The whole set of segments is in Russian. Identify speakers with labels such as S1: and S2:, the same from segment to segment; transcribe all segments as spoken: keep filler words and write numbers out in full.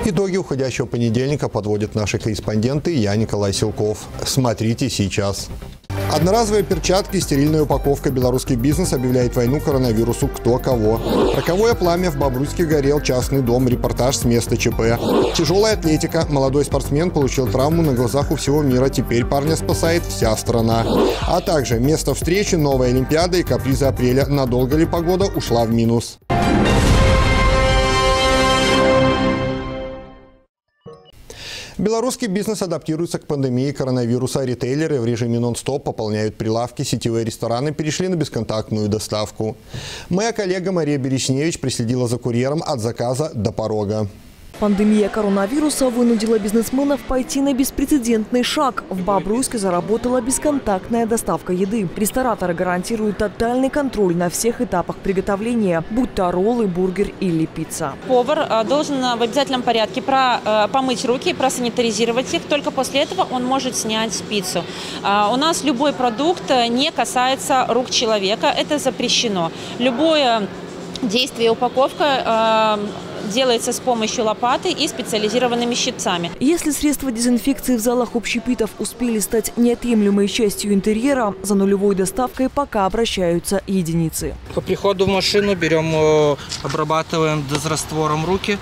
S1: Итоги уходящего понедельника подводят наши корреспонденты. Я Николай Силков. Смотрите сейчас. Одноразовые перчатки, стерильная упаковка. Белорусский бизнес объявляет войну коронавирусу кто кого. Роковое пламя в Бобруйске горел частный дом. Репортаж с места ЧП. Тяжелая атлетика. Молодой спортсмен получил травму на глазах у всего мира. Теперь парня спасает вся страна. А также место встречи, новая Олимпиада и капризы апреля. Надолго ли погода ушла в минус? Белорусский бизнес адаптируется к пандемии коронавируса. Ритейлеры в режиме нон-стоп пополняют прилавки. Сетевые рестораны перешли на бесконтактную доставку. Моя коллега Мария Бересневич проследила за курьером от заказа до порога.
S2: Пандемия коронавируса вынудила бизнесменов пойти на беспрецедентный шаг. В Бобруйске заработала бесконтактная доставка еды. Рестораторы гарантируют тотальный контроль на всех этапах приготовления, будь то роллы, бургер или пицца.
S3: Повар должен в обязательном порядке помыть руки, просанитаризировать их. Только после этого он может снять пиццу. У нас любой продукт не касается рук человека. Это запрещено. Любое действие, упаковка делается с помощью лопаты и специализированными щипцами.
S2: Если средства дезинфекции в залах общепитов успели стать неотъемлемой частью интерьера, за нулевой доставкой пока обращаются единицы.
S4: По приходу в машину берем, обрабатываем дезраствором руки,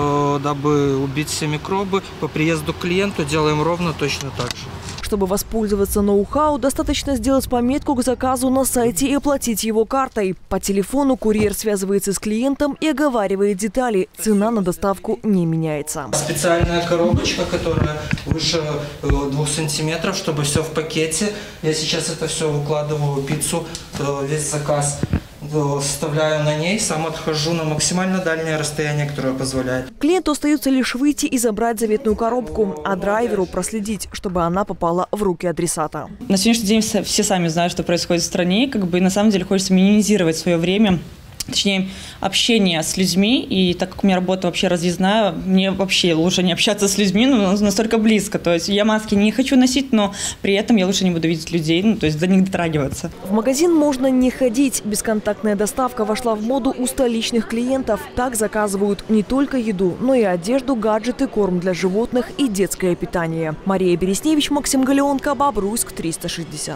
S4: дабы убить все микробы. По приезду к клиенту делаем ровно точно так же.
S2: Чтобы воспользоваться ноу-хау, достаточно сделать пометку к заказу на сайте и оплатить его картой. По телефону курьер связывается с клиентом и оговаривает детали. Цена на доставку не меняется.
S4: Специальная коробочка, которая выше двух сантиметров, чтобы все в пакете. Я сейчас это все выкладываю, пиццу, весь заказ составляю на ней, сам отхожу на максимально дальнее расстояние, которое позволяет.
S2: Клиенту остается лишь выйти и забрать заветную коробку, а драйверу проследить, чтобы она попала в руки адресата.
S5: На сегодняшний день все, все сами знают, что происходит в стране, как бы, и на самом деле хочется минимизировать свое время. Точнее, общение с людьми, и так как у меня работа вообще разъездная, мне вообще лучше не общаться с людьми, ну, настолько близко. То есть я маски не хочу носить, но при этом я лучше не буду видеть людей, ну, то есть до них дотрагиваться.
S2: В магазин можно не ходить. Бесконтактная доставка вошла в моду у столичных клиентов. Так заказывают не только еду, но и одежду, гаджеты, корм для животных и детское питание. Мария Бересневич, Максим Галеонко, Бобруйск, триста шестьдесят.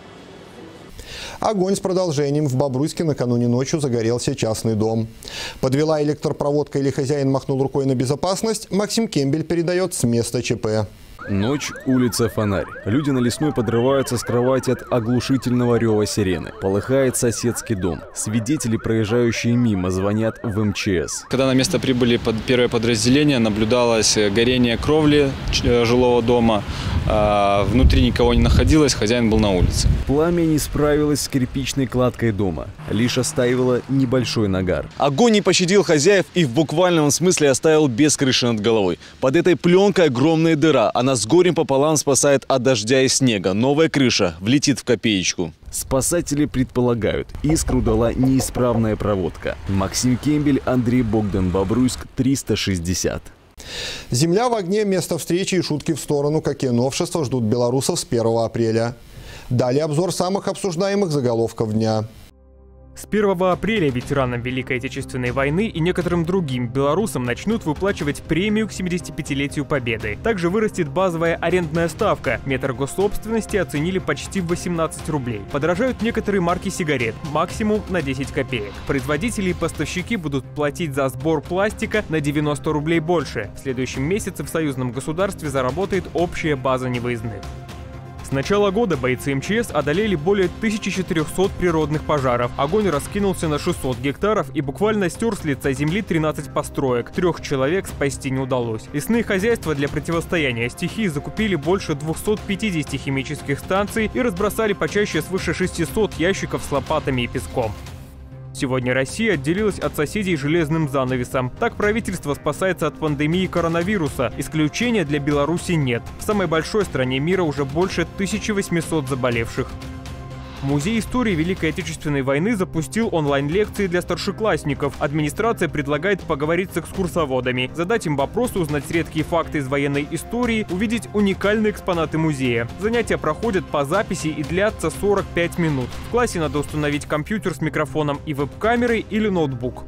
S1: Огонь с продолжением. В Бобруйске накануне ночью загорелся частный дом. Подвела электропроводка или хозяин махнул рукой на безопасность? Максим Кембель передает с места ЧП.
S6: Ночь, улица, фонарь. Люди на Лесной подрываются с кровати от оглушительного рева сирены. Полыхает соседский дом. Свидетели, проезжающие мимо, звонят в эм че эс.
S7: Когда на место прибыли под первое подразделение, наблюдалось горение кровли жилого дома. Внутри никого не находилось, хозяин был на улице.
S6: Пламя не справилось с кирпичной кладкой дома. Лишь оставило небольшой нагар.
S8: Огонь не пощадил хозяев и в буквальном смысле оставил без крыши над головой. Под этой пленкой огромная дыра. Она с горем пополам спасает от дождя и снега. Новая крыша влетит в копеечку.
S6: Спасатели предполагают, искру дала неисправная проводка. Максим Кембель, Андрей Богдан, Бобруйск, триста шестьдесят.
S1: Земля в огне, место встречи и шутки в сторону. Какие новшества ждут белорусов с первого апреля? Далее обзор самых обсуждаемых заголовков дня.
S9: С первого апреля ветеранам Великой Отечественной войны и некоторым другим белорусам начнут выплачивать премию к семидесятипятилетию Победы. Также вырастет базовая арендная ставка. Метр госсобственности оценили почти в восемнадцать рублей. Подорожают некоторые марки сигарет, максимум на десять копеек. Производители и поставщики будут платить за сбор пластика на девяносто рублей больше. В следующем месяце в союзном государстве заработает общая база невыездных. С начала года бойцы эм че эс одолели более тысячи четырёхсот природных пожаров. Огонь раскинулся на шестьсот гектаров и буквально стер с лица земли тринадцать построек. Трех человек спасти не удалось. Лесные хозяйства для противостояния стихии закупили больше двухсот пятидесяти химических станций и разбросали почаще свыше шестисот ящиков с лопатами и песком. Сегодня Россия отделилась от соседей железным занавесом. Так правительство спасается от пандемии коронавируса. Исключения для Беларуси нет. В самой большой стране мира уже больше тысячи восьмисот заболевших. Музей истории Великой Отечественной войны запустил онлайн-лекции для старшеклассников. Администрация предлагает поговорить с экскурсоводами, задать им вопросы, узнать редкие факты из военной истории, увидеть уникальные экспонаты музея. Занятия проходят по записи и длятся сорок пять минут. В классе надо установить компьютер с микрофоном и веб-камерой или ноутбук.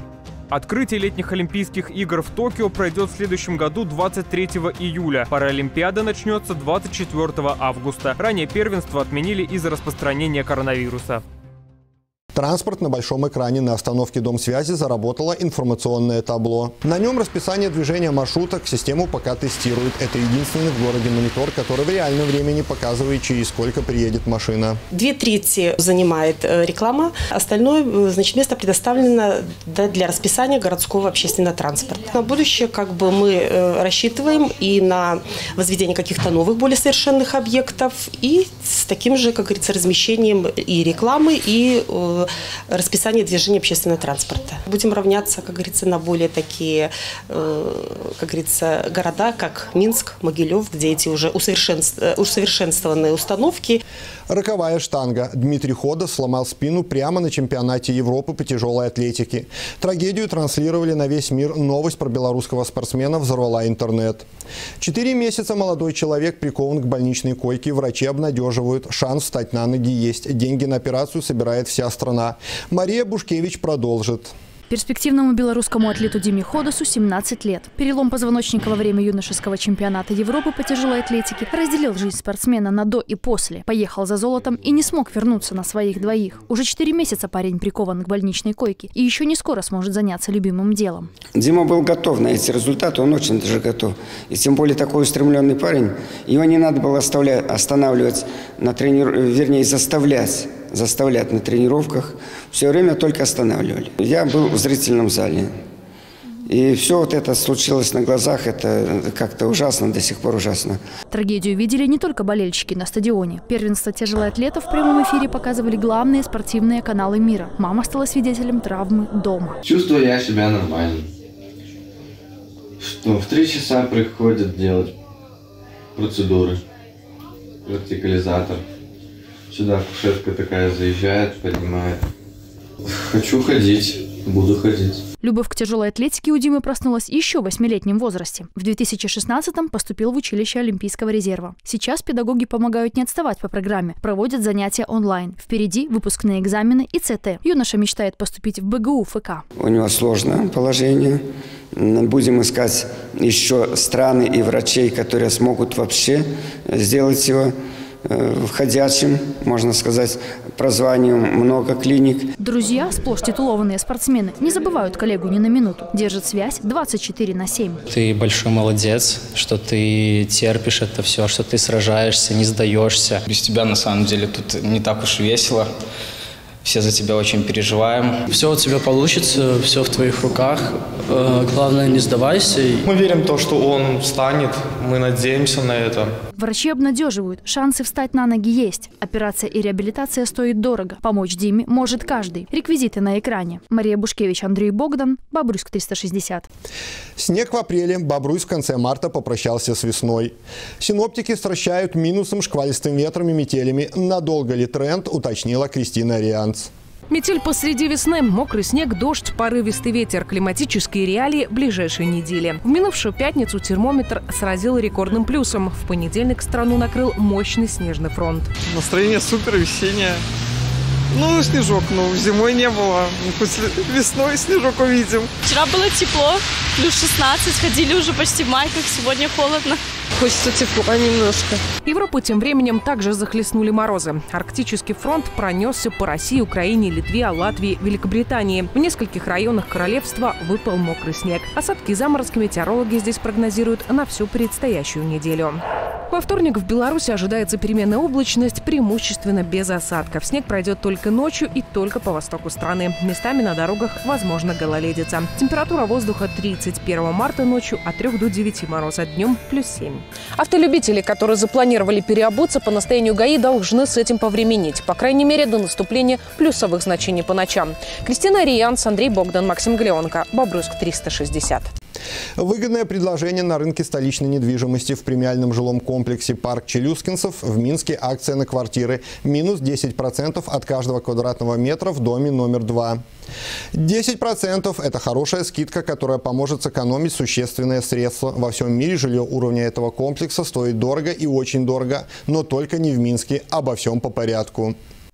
S9: Открытие летних Олимпийских игр в Токио пройдет в следующем году двадцать третьего июля. Паралимпиада начнется двадцать четвёртого августа. Ранее первенство отменили из-за распространения коронавируса.
S1: Транспорт на большом экране на остановке Дом связи заработало информационное табло. На нем расписание движения маршруток, систему пока тестируют. Это единственный в городе монитор, который в реальном времени показывает, через сколько приедет машина.
S10: Две трети занимает реклама, остальное, значит, место предоставлено для расписания городского общественного транспорта. На будущее как бы мы рассчитываем и на возведение каких-то новых, более совершенных объектов, и с таким же, как говорится, размещением и рекламы, и расписание движения общественного транспорта. Будем равняться, как говорится, на более такие, как говорится, города, как Минск, Могилев, где эти уже усовершенствованные установки.
S1: Роковая штанга. Дмитрий Ходос сломал спину прямо на чемпионате Европы по тяжелой атлетике. Трагедию транслировали на весь мир. Новость про белорусского спортсмена взорвала интернет. Четыре месяца молодой человек прикован к больничной койке. Врачи обнадеживают. Шанс встать на ноги есть. Деньги на операцию собирает вся страна. Мария Бушкевич продолжит.
S11: Перспективному белорусскому атлету Диме Ходосу семнадцать лет. Перелом позвоночника во время юношеского чемпионата Европы по тяжелой атлетике разделил жизнь спортсмена на до и после. Поехал за золотом и не смог вернуться на своих двоих. Уже четыре месяца парень прикован к больничной койке и еще не скоро сможет заняться любимым делом.
S12: Дима был готов на эти результаты, он очень даже готов. И тем более такой устремленный парень, его не надо было оставлять, останавливать, на тренир... вернее заставлять. заставлять на тренировках, все время только останавливали. Я был в зрительном зале. И все вот это случилось на глазах, это как-то ужасно, до сих пор ужасно.
S11: Трагедию видели не только болельщики на стадионе. Первенство тяжелоатлетов в прямом эфире показывали главные спортивные каналы мира. Мама стала свидетелем травмы дома.
S13: Чувствую я себя нормально. Что в три часа приходят делать процедуры, вертикализатор. Сюда кушетка такая заезжает, поднимает. Хочу ходить, буду ходить.
S11: Любовь к тяжелой атлетике у Димы проснулась еще в восьмилетнем возрасте. В две тысячи шестнадцатом поступил в училище Олимпийского резерва. Сейчас педагоги помогают не отставать по программе, проводят занятия онлайн. Впереди выпускные экзамены и ЦТ. Юноша мечтает поступить в БГУ ФК.
S12: У него сложное положение. Будем искать еще страны и врачей, которые смогут вообще сделать его входящим, можно сказать, прозванием много клиник.
S11: Друзья, сплошь титулованные спортсмены, не забывают коллегу ни на минуту. Держат связь двадцать четыре на семь.
S14: Ты большой молодец, что ты терпишь это все, что ты сражаешься, не сдаешься. Без тебя, на самом деле, тут не так уж весело. Все за тебя очень переживаем. Все у тебя получится, все в твоих руках. Главное, не сдавайся.
S15: Мы верим в то, что он встанет. Мы надеемся на это.
S11: Врачи обнадеживают, шансы встать на ноги есть. Операция и реабилитация стоит дорого. Помочь Диме может каждый. Реквизиты на экране. Мария Бушкевич, Андрей Богдан, Бобруйск триста шестьдесят.
S1: Снег в апреле. Бобруйск в конце марта попрощался с весной. Синоптики стращают минусом, шквалистым ветром и метелями. Надолго ли тренд, уточнила Кристина Рианц.
S16: Метель посреди весны, мокрый снег, дождь, порывистый ветер, климатические реалии ближайшей недели. В минувшую пятницу термометр сразил рекордным плюсом. В понедельник страну накрыл мощный снежный фронт.
S17: Настроение супер весеннее. Ну, снежок, ну, зимой не было. Хоть весной снежок увидим.
S18: Вчера было тепло, плюс шестнадцать, ходили уже почти в майках, сегодня холодно.
S16: Хочется тепла немножко. Европу тем временем также захлестнули морозы. Арктический фронт пронесся по России, Украине, Литве, Латвии, Великобритании. В нескольких районах королевства выпал мокрый снег. Осадки и заморозки метеорологи здесь прогнозируют на всю предстоящую неделю. Во вторник в Беларуси ожидается переменная облачность, преимущественно без осадков. Снег пройдет только ночью и только по востоку страны. Местами на дорогах возможно гололедица. Температура воздуха тридцать первого марта ночью от трёх до девяти мороза, днем плюс семь. Автолюбители, которые запланировали переобуться, по настоянию ГАИ должны с этим повременить. По крайней мере, до наступления плюсовых значений по ночам. Кристина Рианц, Андрей Богдан, Максим Галеонко. Бобруйск триста шестьдесят.
S1: Выгодное предложение на рынке столичной недвижимости. В премиальном жилом комплексе «Парк Челюскинцев» в Минске акция на квартиры. Минус десять процентов от каждого квадратного метра в доме номер два. десять процентов – это хорошая скидка, которая поможет сэкономить существенные средства. Во всем мире жилье уровня этого комплекса стоит дорого и очень дорого, но только не в Минске. Обо всем по порядку.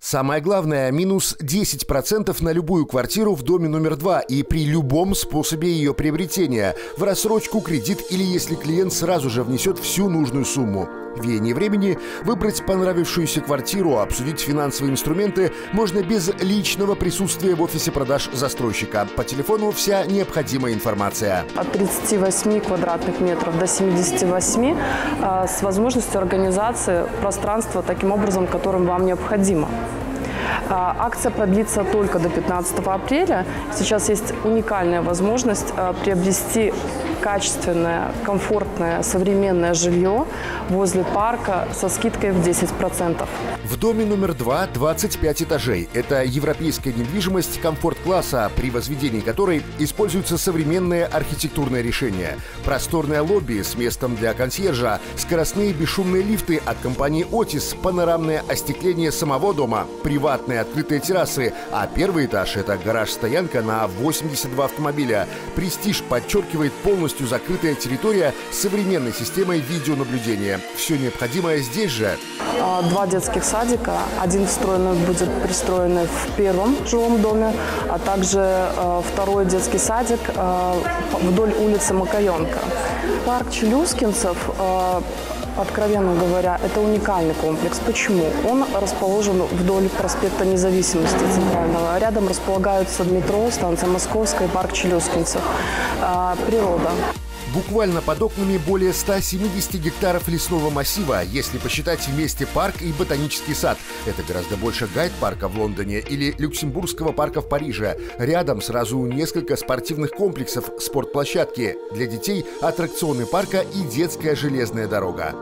S19: Самое главное – минус десять процентов на любую квартиру в доме номер два и при любом способе ее приобретения – в рассрочку, кредит или если клиент сразу же внесет всю нужную сумму. В веяние времени выбрать понравившуюся квартиру, обсудить финансовые инструменты можно без личного присутствия в офисе продаж застройщика. По телефону вся необходимая информация.
S20: От тридцати восьми квадратных метров до семидесяти восьми э, с возможностью организации пространства таким образом, которым вам необходимо. Акция продлится только до пятнадцатого апреля. Сейчас есть уникальная возможность приобрести качественное, комфортное, современное жилье возле парка со скидкой в десять процентов.
S19: В доме номер два двадцать пять этажей. Это европейская недвижимость комфорт-класса, при возведении которой используются современные архитектурные решения. Просторное лобби с местом для консьержа, скоростные бесшумные лифты от компании «Отис», панорамное остекление самого дома, приватные открытые террасы, а первый этаж – это гараж-стоянка на восемьдесят два автомобиля. Престиж подчеркивает полностью закрытая территория с современной системой видеонаблюдения. Все необходимое здесь же.
S20: Два детских садика. Один встроенный будет пристроенный в первом жилом доме, а также второй детский садик вдоль улицы Макаенко. Парк Челюскинцев, откровенно говоря, это уникальный комплекс. Почему? Он расположен вдоль проспекта Независимости центрального. Рядом располагаются метро, станция Московская, парк Челюскинцев. Природа.
S19: Буквально под окнами более ста семидесяти гектаров лесного массива, если посчитать вместе парк и ботанический сад. Это гораздо больше Гайд-парка в Лондоне или Люксембургского парка в Париже. Рядом сразу несколько спортивных комплексов, спортплощадки. Для детей аттракционы парка и детская железная дорога.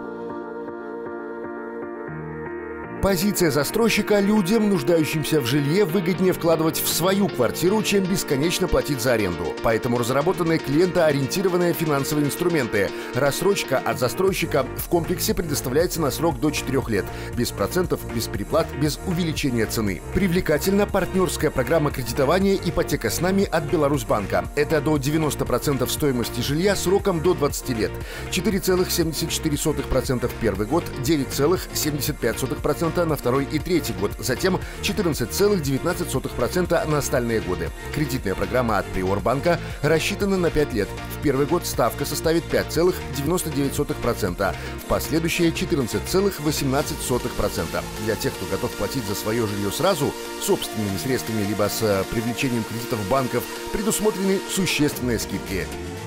S19: Позиция застройщика: людям, нуждающимся в жилье, выгоднее вкладывать в свою квартиру, чем бесконечно платить за аренду. Поэтому разработаны клиентоориентированные финансовые инструменты. Рассрочка от застройщика в комплексе предоставляется на срок до четырёх лет. Без процентов, без переплат, без увеличения цены. Привлекательна партнерская программа кредитования «Ипотека с нами» от Беларусьбанка. Это до девяноста процентов стоимости жилья сроком до двадцати лет. четыре целых семьдесят четыре сотых процента в первый год, девять целых семьдесят пять сотых процента на второй и третий год, затем четырнадцать целых девятнадцать сотых процента на остальные годы. Кредитная программа от Приорбанка рассчитана на пять лет. В первый год ставка составит пять целых девяносто девять сотых процента, в последующие четырнадцать целых восемнадцать сотых процента. Для тех, кто готов платить за свое жилье сразу, собственными средствами либо с привлечением кредитов банков, предусмотрены существенные скидки.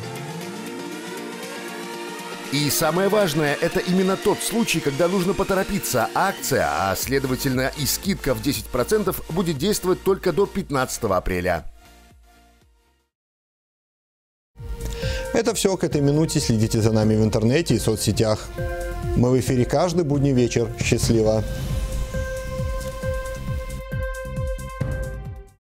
S19: И самое важное, это именно тот случай, когда нужно поторопиться. Акция, а следовательно и скидка в десять процентов, будет действовать только до пятнадцатого апреля.
S1: Это все к этой минуте. Следите за нами в интернете и соцсетях. Мы в эфире каждый будний вечер. Счастливо!